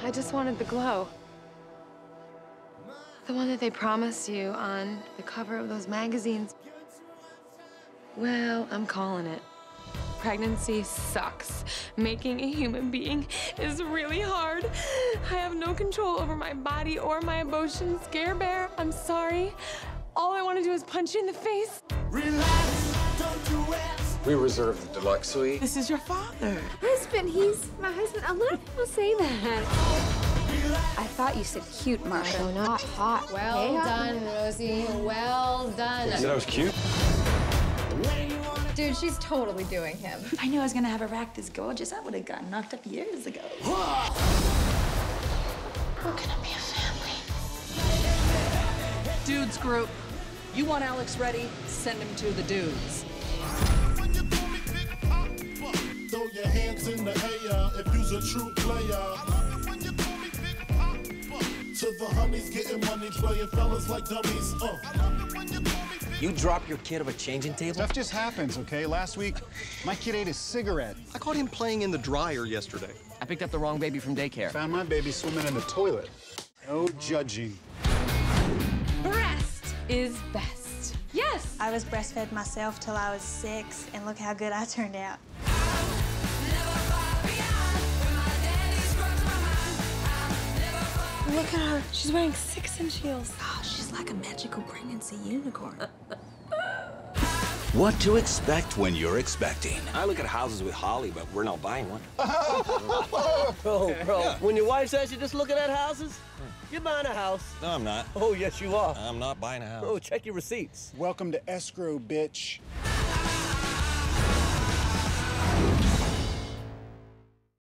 I just wanted the glow. The one that they promised you on the cover of those magazines. Well, I'm calling it. Pregnancy sucks. Making a human being is really hard. I have no control over my body or my emotions. Scare Bear, I'm sorry. All I want to do is punch you in the face. Relax, don't do it. We reserve the deluxe suite. This is your father. Husband, he's my husband. A lot of people say that. I thought you said cute, Martha. Oh, not hot. Well done, Rosie. Well done. You said I was cute? Dude, she's totally doing him. If I knew I was gonna have a rack this gorgeous, I would have gotten knocked up years ago. We're gonna be a family. Dudes group. You want Alex ready? Send him to the dudes. Throw your hands in the air if you's a true player. To the honeys getting money, playing fellas like dummies. You drop your kid of a changing table? Stuff just happens, okay? Last week, my kid ate a cigarette. I caught him playing in the dryer yesterday. I picked up the wrong baby from daycare. Found my baby swimming in the toilet. No judging. Breast is best. Yes. I was breastfed myself till I was 6, and look how good I turned out. Look at her. She's wearing 6-inch heels. Oh, she's like a magical pregnancy unicorn. What to expect when you're expecting. I look at houses with Holly, but we're not buying one. Bro, when your wife says you're just looking at houses, you're buying a house. No, I'm not. Oh, yes, you are. I'm not buying a house. Bro, check your receipts. Welcome to escrow, bitch.